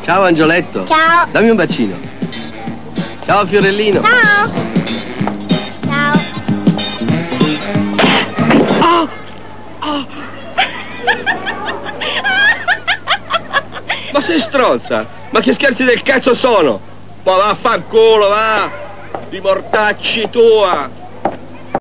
Ciao Angioletto. Ciao. Dammi un bacino. Ciao Fiorellino. Ciao. Ciao. Oh! Oh! Ma sei stronza? Ma che scherzi del cazzo sono? Ma vaffanculo, va! Di mortacci tua!